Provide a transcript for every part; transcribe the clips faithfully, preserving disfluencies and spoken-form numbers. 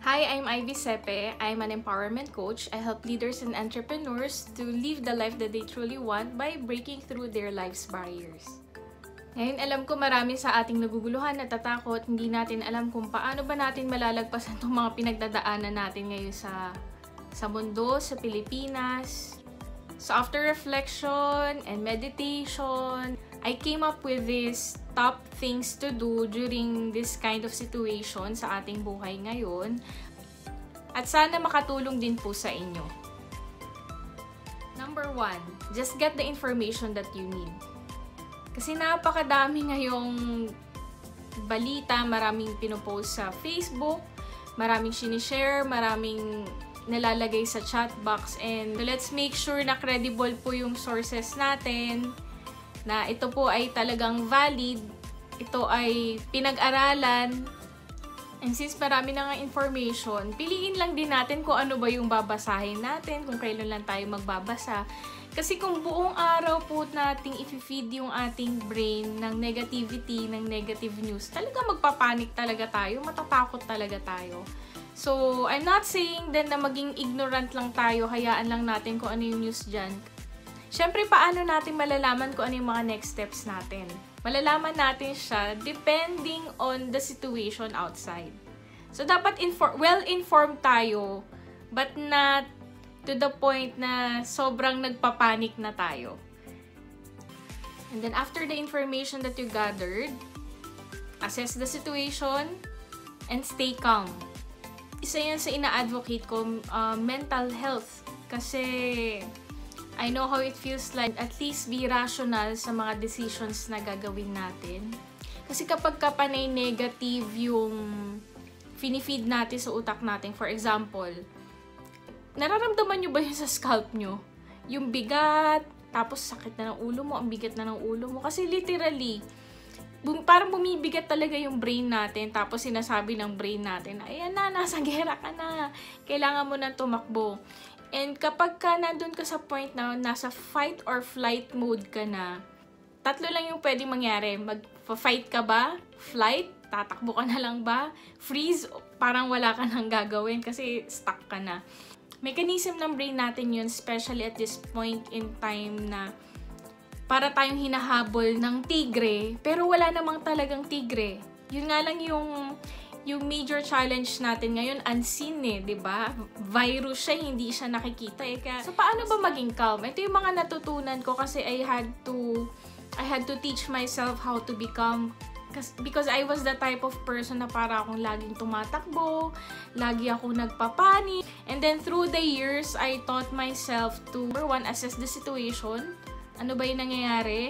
Hi, I'm Ivy Sepe. I'm an empowerment coach. I help leaders and entrepreneurs to live the life that they truly want by breaking through their life's barriers. Ngayon, alam ko marami sa ating naguguluhan, natatakot, hindi natin alam kung paano ba natin malalagpasan itong mga pinagdadaanan natin ngayon sa, sa mundo, sa Pilipinas. So after reflection and meditation, I came up with this top things to do during this kind of situation sa ating buhay ngayon. At sana makatulong din po sa inyo. Number one, just get the information that you need. Kasi napakadami ngayong balita, maraming pinopost sa Facebook, maraming sinishare, maraming nalalagay sa chat box, and let's make sure na credible po yung sources natin, na ito po ay talagang valid, ito ay pinag-aralan, and since marami na nga information, piliin lang din natin kung ano ba yung babasahin natin, kung kailan lang tayo magbabasa. Kasi kung buong araw po nating i-feed yung ating brain ng negativity, ng negative news, talaga magpapanik talaga tayo, matatakot talaga tayo. So, I'm not saying then na maging ignorant lang tayo, hayaan lang natin kung ano yung news dyan. Syempre, paano natin malalaman kung ano yung mga next steps natin? Malalaman natin siya depending on the situation outside. So, dapat well-informed tayo, but not to the point na sobrang nagpapanik na tayo. And then, after the information that you gathered, assess the situation, and stay calm. Isa yan sa ina-advocate ko, uh, mental health. Kasi I know how it feels like at least be rational sa mga decisions na gagawin natin. Kasi kapag kapanay negative yung finifeed natin sa utak natin, for example, nararamdaman nyo ba yun sa scalp nyo? Yung bigat, tapos sakit na ng ulo mo, ang bigat na ng ulo mo. Kasi literally, bum parang bumibigat talaga yung brain natin, tapos sinasabi ng brain natin, ayan na, nasa gera ka na, kailangan mo na tumakbo. And kapag ka nandun ka sa point na nasa fight or flight mode ka na, tatlo lang yung pwedeng mangyari. Mag-fight ka ba? Flight? Tatakbo ka na lang ba? Freeze? Parang wala ka nang gagawin kasi stuck ka na. Mechanism ng brain natin yun, especially at this point in time na para tayong hinahabol ng tigre, pero wala namang talagang tigre. Yun nga lang yung yung major challenge natin ngayon, unseen eh, 'di ba? Virus siya, hindi siya nakikita eh. Kaya, so paano ba maging calm? Ito yung mga natutunan ko kasi I had to I had to teach myself how to become, because I was the type of person na para akong laging tumatakbo, lagi ako nagpapanik. And then through the years, I taught myself to, number one, assess the situation. Ano ba yung nangyayari?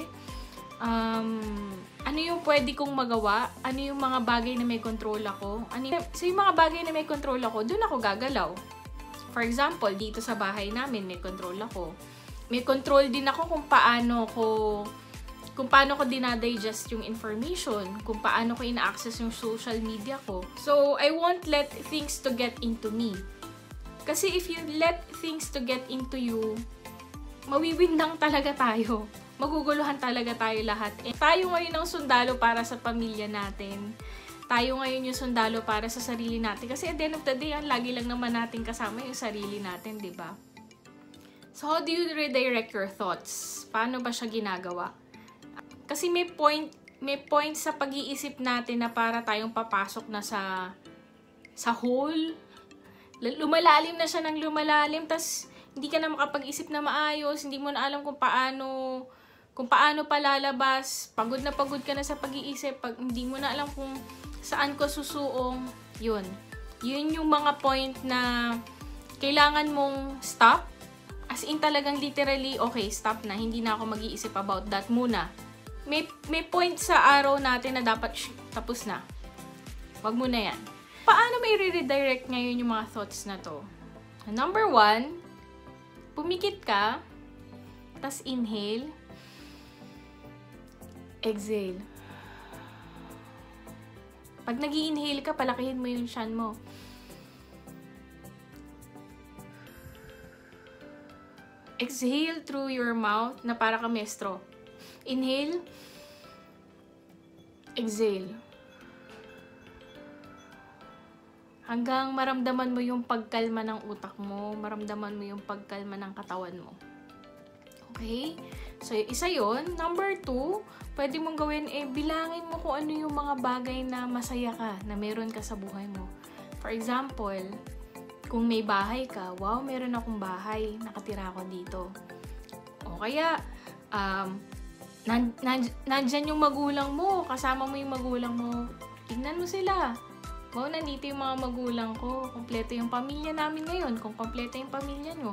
Um, ano yung pwede kong magawa? Ano yung mga bagay na may control ako? Ano yung, so yung mga bagay na may control ako, dun ako gagalaw. For example, dito sa bahay namin, may control ako. May control din ako kung paano ko kung paano ko dinadigest yung information, kung paano ko ina-access yung social media ko. So, I won't let things to get into me. Kasi if you let things to get into you, mawiwin lang talaga tayo. Maguguluhan talaga tayo lahat. Eh, tayo ngayon ang sundalo para sa pamilya natin. Tayo ngayon yung sundalo para sa sarili natin. Kasi at the end of the day, lagi lang naman natin kasama yung sarili natin, di ba? So, how do you redirect your thoughts? Paano ba siya ginagawa? Kasi may point, may point sa pag-iisip natin na para tayong papasok na sa sa hole. Lumalalim na siya ng lumalalim, tas hindi ka na makapag-isip na maayos, hindi mo na alam kung paano kung paano palalabas. Pagod na pagod ka na sa pag-iisip, pag hindi mo na alam kung saan ko susuong. Yun. Yun yung mga point na kailangan mong stop. As in talagang literally, okay, stop na. Hindi na ako mag-iisip about that muna. May, may point sa araw natin na dapat, shh, tapos na. Wag mo na yan. Paano may re-redirect ngayon yung mga thoughts na to? Number one, pumikit ka, tas inhale, exhale. Pag nag-i-inhale ka, palakihin mo yung tiyan mo. Exhale through your mouth na para ka maestro. Inhale, exhale. hanggang maramdaman mo yung pagkalma ng utak mo, maramdaman mo yung pagkalma ng katawan mo. Okay? So, isa yon. Number two, pwede mong gawin, eh, bilangin mo kung ano yung mga bagay na masaya ka, na meron ka sa buhay mo. For example, kung may bahay ka, wow, meron akong bahay, nakatira ako dito. O kaya, um, nan, nan, nandyan yung magulang mo, kasama mo yung magulang mo, tignan mo sila. Wow, nandito yung mga magulang ko, kompleto yung pamilya namin ngayon, kung kompleto yung pamilya nyo.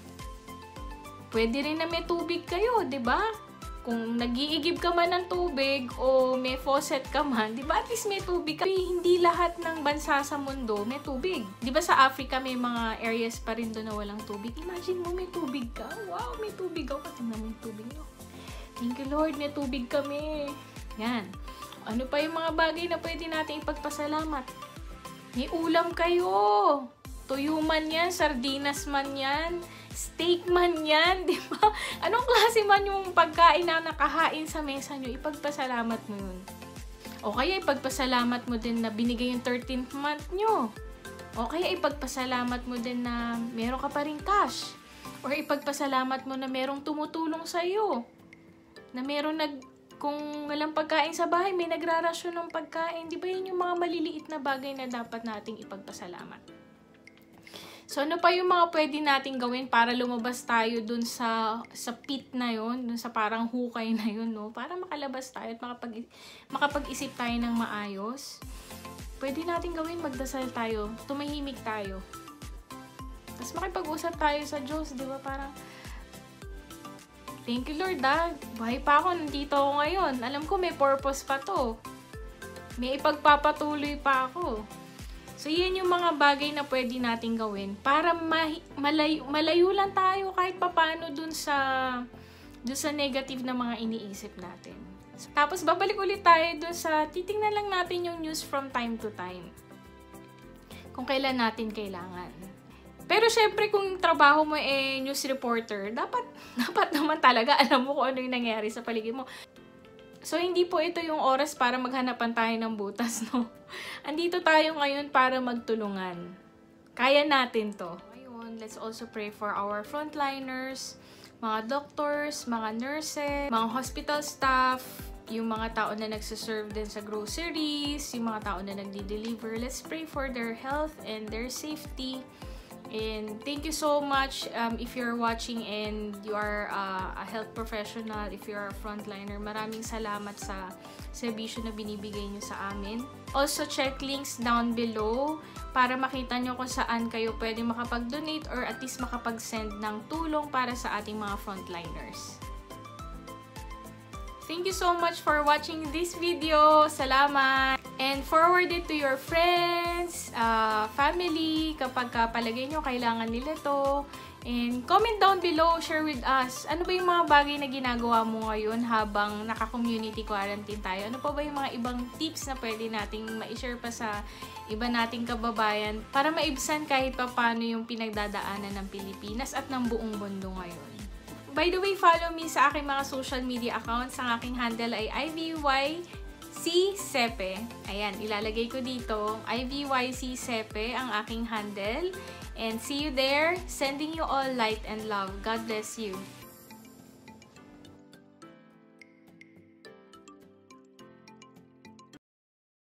Pwede rin na may tubig kayo, di ba? Kung nag-iigib ka man ng tubig o may faucet ka man, di ba at least may tubig ka? Hindi lahat ng bansa sa mundo may tubig. Di ba sa Africa may mga areas pa rin doon na walang tubig? Imagine mo may tubig ka. Wow, may tubig ako. Tingnan mo yung tubig nyo. Thank you Lord, may tubig kami. Yan. Ano pa yung mga bagay na pwede natin ipagpasalamat? May ulam kayo. Tuyo man yan, sardinas man yan, steak man yan, di ba? Anong klase man yung pagkain na nakahain sa mesa nyo, ipagpasalamat mo yun. O kaya ipagpasalamat mo din na binigay yung thirteenth month nyo. O kaya ipagpasalamat mo din na meron ka pa rin cash. Or ipagpasalamat mo na merong tumutulong sa'yo. Na meron nag, kung walang pagkain sa bahay, may nagrarasyon ng pagkain. Di ba yun yung mga maliliit na bagay na dapat nating ipagpasalamat? So, ano pa yung mga pwede nating gawin para lumabas tayo dun sa, sa pit na yun, dun sa parang hukay na yun, no? Para makalabas tayo at makapag, makapag-isip tayo ng maayos. Pwede nating gawin, magdasal tayo, tumahimik tayo. Tapos makipag-usap tayo sa Diyos, di ba? Parang, thank you Lord, ah. Buhay pa ako, nandito ako ngayon. Alam ko may purpose pa to. May ipagpapatuloy pa ako. So, yan yung mga bagay na pwede nating gawin para malayo, malayo lang tayo kahit papano dun sa, dun sa negative na mga iniisip natin. So, tapos, babalik ulit tayo dun sa titingnan lang natin yung news from time to time. Kung kailan natin kailangan. Pero, syempre, kung trabaho mo eh news reporter, dapat, dapat naman talaga alam mo kung ano yung nangyari sa paligid mo. So, hindi po ito yung oras para maghanapan tayo ng butas, no? Andito tayo ngayon para magtulungan. Kaya natin to. Ngayon, let's also pray for our frontliners, mga doctors, mga nurses, mga hospital staff, yung mga tao na nagsiserve din sa groceries, yung mga tao na nagdi-deliver. Let's pray for their health and their safety. And thank you so much um, if you're watching and you are uh, a health professional, if you're a frontliner. Maraming salamat sa serbisyo na binibigay nyo sa amin. Also, check links down below para makita nyo kung saan kayo pwede makapag-donate or at least makapag-send ng tulong para sa ating mga frontliners. Thank you so much for watching this video. Salamat! And forward it to your friends, uh, family, kapag palagay nyo kailangan nila to. And comment down below, share with us. Ano ba yung mga bagay na ginagawa mo ngayon habang naka-community quarantine tayo? Ano pa ba yung mga ibang tips na pwede nating ma-share pa sa iba nating kababayan para maibsan kahit pa paano yung pinagdadaanan ng Pilipinas at ng buong mundo ngayon? By the way, follow me sa aking mga social media accounts. Ang aking handle ay I V Y C Sepe. Ayan, ilalagay ko dito. I V Y C Sepe ang aking handle. And see you there. Sending you all light and love. God bless you.